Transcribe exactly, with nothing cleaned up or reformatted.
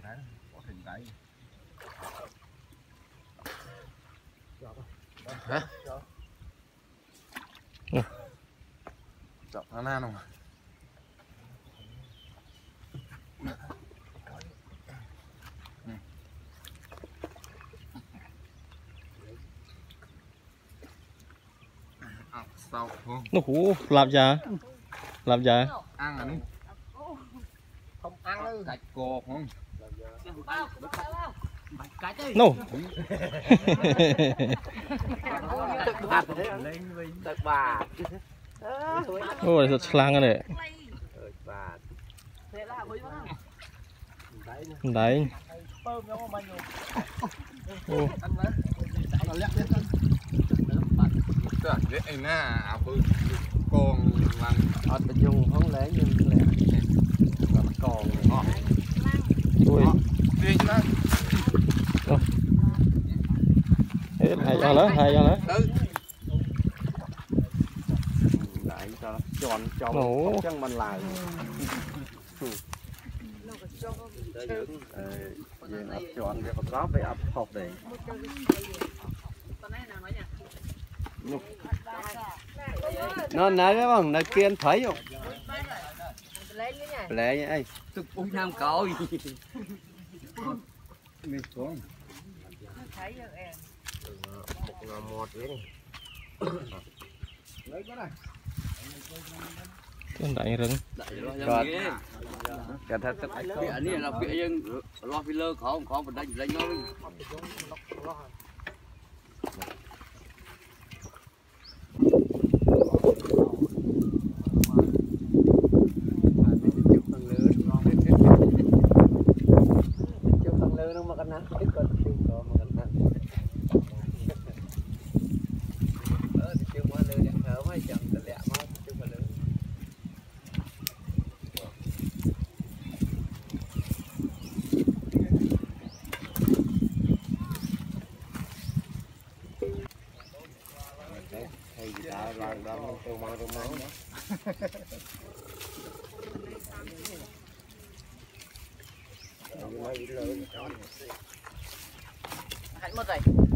có thành cái hả chọn nó nan không sau không nó hú làm gì làm gì ăn à không ăn đâu gạch cột không no ôi thật lang cái này đấy biết anh na áo bự còn làm ở bên dùng không lấy nhưng lẹ còn họ ui đi chứ hết hai cho lớn hai cho lớn lại cho tròn tròn chân mình lại chọn để có về ập hộp để nó nói cái bằng nó kiên thấy không lấy ấy tôi cũng tham coi mình xuống một ngò một đấy lấy cái này cái đại rừng cả thật tất cái này là cái dân lo filler khó khó mình đánh đánh nó hãy mất rồi.